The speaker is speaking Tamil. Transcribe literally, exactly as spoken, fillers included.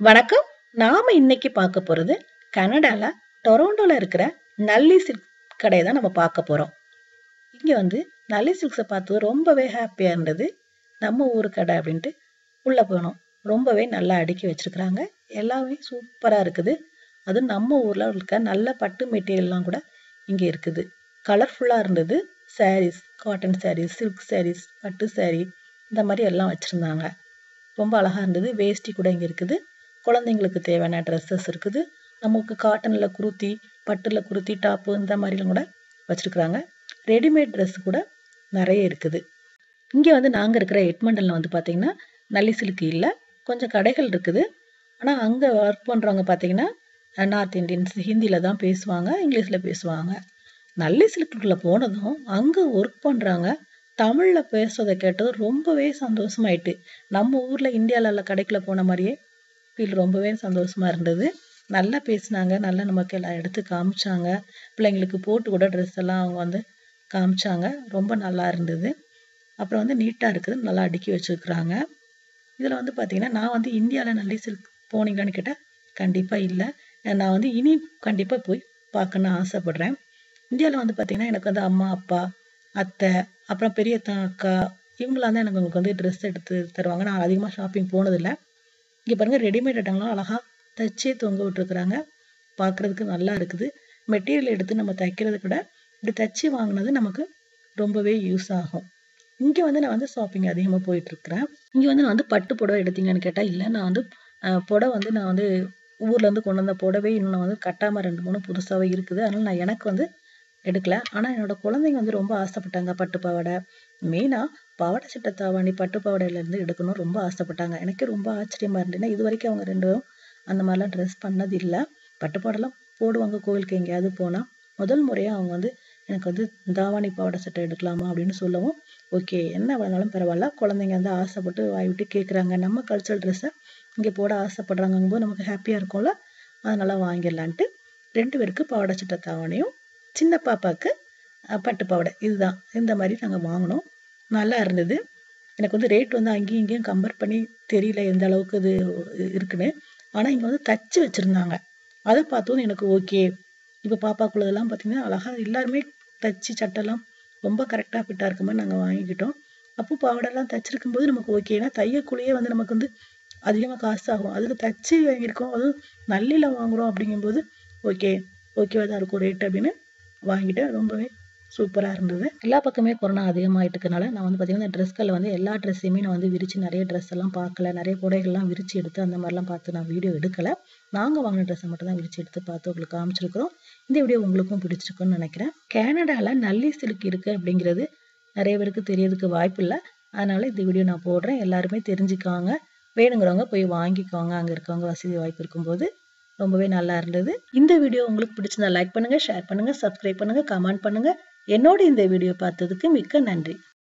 வணக்கம். நாம இன்னைக்கு பார்க்க போறது கனடால டொரண்டோல இருக்கிற நல்லி சில்க் கடையை தான் நம்ம பார்க்க போறோம். இங்க வந்து நல்லி சில்க்ஸை பார்த்து ரொம்பவே ஹாப்பியா இருந்தது. நம்ம ஊரு கடை அப்படின்ட்டு உள்ள போனோம். ரொம்பவே நல்லா அடுக்கி வச்சிருக்கிறாங்க. எல்லாமே சூப்பரா இருக்குது. அது நம்ம ஊர்ல இருக்க நல்ல பட்டு மெட்டீரியல்லாம் கூட இங்க இருக்குது. கலர்ஃபுல்லா இருந்தது. சாரீஸ், காட்டன் சாரீஸ், சில்க் சாரீஸ், பட்டு சாரி இந்த மாதிரி எல்லாம் வச்சிருந்தாங்க. ரொம்ப அழகா இருந்தது. வேஷ்டி கூட இங்க இருக்குது. குழந்தைங்களுக்கு தேவையான ட்ரெஸ்ஸஸ் இருக்குது. நமக்கு காட்டன்ல குருத்தி, பட்டுல குருத்தி டாப்பு இந்த மாதிரிலாம் கூட வச்சிருக்கிறாங்க. ரெடிமேட் ட்ரெஸ் கூட நிறைய இருக்குது. இங்க வந்து நாங்க இருக்கிற எட்மண்டன்ல வந்து பாத்தீங்கன்னா நல்லி சில்க் இல்ல. கொஞ்சம் கடைகள் இருக்குது. ஆனா அங்க ஒர்க் பண்றவங்க பாத்தீங்கன்னா நார்த் இந்தியன்ஸ் ஹிந்தில தான் பேசுவாங்க, இங்கிலீஷ்ல பேசுவாங்க. நல்லி சில்க்குள்ள போனதும் அங்க ஒர்க் பண்றாங்க தமிழ்ல பேசுறதை கேட்டது ரொம்பவே சந்தோஷமாயிட்டு. நம்ம ஊர்ல இந்தியால உள்ள கடைக்குள்ள போன மாதிரியே ஃபீல் ரொம்பவே சந்தோஷமா இருந்தது. நல்லா பேசினாங்க, நல்லா நமக்கு எல்லாம் எடுத்து காமிச்சாங்க. பிள்ளைங்களுக்கு போட்டு கூட ட்ரெஸ் எல்லாம் அவங்க வந்து காமிச்சாங்க. ரொம்ப நல்லா இருந்தது. அப்புறம் வந்து நீட்டா இருக்குது, நல்லா அடுக்கி வச்சிருக்கிறாங்க. இதுல வந்து பாத்தீங்கன்னா நான் வந்து இந்தியால நல்லி சில்க் போனீங்களான்னு கேட்டா கண்டிப்பா இல்லை. நான் வந்து இனி கண்டிப்பா போய் பார்க்கணும்னு ஆசைப்படுறேன். இந்தியாவில் வந்து பார்த்தீங்கன்னா எனக்கு வந்து அம்மா அப்பா அத்தை அப்புறம் பெரிய அக்கா இவங்களாம் தான் எனக்கு உங்களுக்கு வந்து ட்ரெஸ் எடுத்து தருவாங்க. நான் அதிகமாக ஷாப்பிங் போனதில்லை. இங்கே பாருங்க ரெடிமேட் ஐட்டங்கள்லாம் அழகா தைச்சே தொங்க விட்டுருக்குறாங்க. பார்க்குறதுக்கு நல்லா இருக்குது. மெட்டீரியல் எடுத்து நம்ம தைக்கிறத விட இப்படி தைச்சி வாங்கினது நமக்கு ரொம்பவே யூஸ் ஆகும். இங்கே வந்து நான் வந்து ஷாப்பிங் அதிகமாக போயிட்டு இருக்கிறேன். இங்கே வந்து நான் வந்து பட்டு புடவை எடுத்தீங்கன்னு கேட்டால் இல்லை. நான் வந்து புடவை வந்து நான் வந்து ஊர்ல இருந்து கொண்டு வந்த புடவை இன்னும் நான் வந்து கட்டாமல் ரெண்டு மூணு புதுசாகவே இருக்குது. அதனால நான் எனக்கு வந்து எடுக்கல. ஆனா என்னோட குழந்தைங்க வந்து ரொம்ப ஆசைப்பட்டாங்க பட்டு பாவாடை. மெயினா பாவாடை சட்டை தாவாணி பட்டு பாவாடையில இருந்து எடுக்கணும் ரொம்ப ஆசைப்பட்டாங்க. எனக்கு ரொம்ப ஆச்சரியமா இருந்ததுன்னா இது வரைக்கும் அவங்க ரெண்டு பேரும் அந்த மாதிரிலாம் ட்ரெஸ் பண்ணது இல்லை. பட்டு பாவாடைலாம் போடுவாங்க கோவிலுக்கு எங்கேயாவது போனா. முதல் முறையா அவங்க வந்து எனக்கு வந்து தாவாணி பாவாடை சட்டை எடுக்கலாமா அப்படின்னு சொல்லவும் ஓகே என்ன வேணாலும் பரவாயில்ல. குழந்தைங்க வந்து ஆசைப்பட்டு வாய் விட்டு கேட்குறாங்க. நம்ம கல்ச்சரல் ட்ரெஸ்ஸை இங்கே போட ஆசைப்படுறாங்கும் போது நமக்கு ஹாப்பியா இருக்கும்ல. அதனால வாங்கிடலான்ட்டு ரெண்டு பேருக்கு பாவாடை சட்டை தாவாணியும் சின்ன பாப்பாவுக்கு பட்டு பாவாடை இதுதான் இந்த மாதிரி நாங்கள் வாங்கினோம். நல்லா இருந்தது. எனக்கு வந்து ரேட் வந்து அங்கேயும் இங்கேயும் கம்பேர் பண்ணி தெரியல எந்த அளவுக்கு இது இருக்குன்னு. ஆனால் இங்கே வந்து தச்சு வச்சுருந்தாங்க. அதை பார்த்தோம் எனக்கு ஓகே. இப்போ பாப்பாக்குள்ளதெல்லாம் பார்த்தீங்கன்னா அழகாக எல்லாருமே தச்சு சட்டெல்லாம் ரொம்ப கரெக்டாக ஃபிட்டாக இருக்க மாதிரி நாங்கள் வாங்கிக்கிட்டோம். அப்போ பாவாடெல்லாம் தச்சிருக்கும் போது நமக்கு ஓகே. ஏன்னா தையக்குள்ளேயே வந்து நமக்கு வந்து அதிகமாக காசு ஆகும். அதில் தச்சு வாங்கியிருக்கோம், அதுவும் நல்லில் வாங்குகிறோம் அப்படிங்கும்போது ஓகே ஓகேவா தான் இருக்கும் ரேட் அப்படின்னு வாங்கிட்டேன். ரொம்பவே சூப்பராக இருந்தது. எல்லா பக்கமே கொரோனா அதிகமாகிட்டு இருக்கனால நான் வந்து பார்த்தீங்கன்னா இந்த ட்ரெஸ்களில் வந்து எல்லா ட்ரெஸ்ஸையுமே நான் வந்து விரித்து நிறைய ட்ரெஸ் எல்லாம் பார்க்கல. நிறைய புடைகள்லாம் விரித்து எடுத்து அந்த மாதிரிலாம் பார்த்து நான் வீடியோ எடுக்கலை. நாங்கள் வாங்கின ட்ரெஸ்ஸை மட்டும் தான் விரித்து எடுத்து பார்த்து உங்களுக்கு காமிச்சிருக்கிறோம். இந்த வீடியோ உங்களுக்கும் பிடிச்சிருக்குன்னு நினைக்கிறேன். கனடாவில் நல்லி சில்க் இருக்குது அப்படிங்கிறது நிறைய பேருக்கு தெரியறதுக்கு வாய்ப்பு இல்லை. அதனால இந்த வீடியோ நான் போடுறேன். எல்லாருமே தெரிஞ்சுக்காங்க. வேணுங்கிறவங்க போய் வாங்கிக்கோங்க. அங்கே இருக்கவங்க வசதி வாய்ப்பு இருக்கும்போது. ரொம்பவே நல்லா இருந்தது. இந்த வீடியோ உங்களுக்கு பிடிச்சிருந்தா லைக் பண்ணுங்க, ஷேர் பண்ணுங்க, சப்ஸ்கிரைப் பண்ணுங்க, கமெண்ட் பண்ணுங்க. என்னோட இந்த வீடியோ பார்த்ததுக்கு மிக்க நன்றி.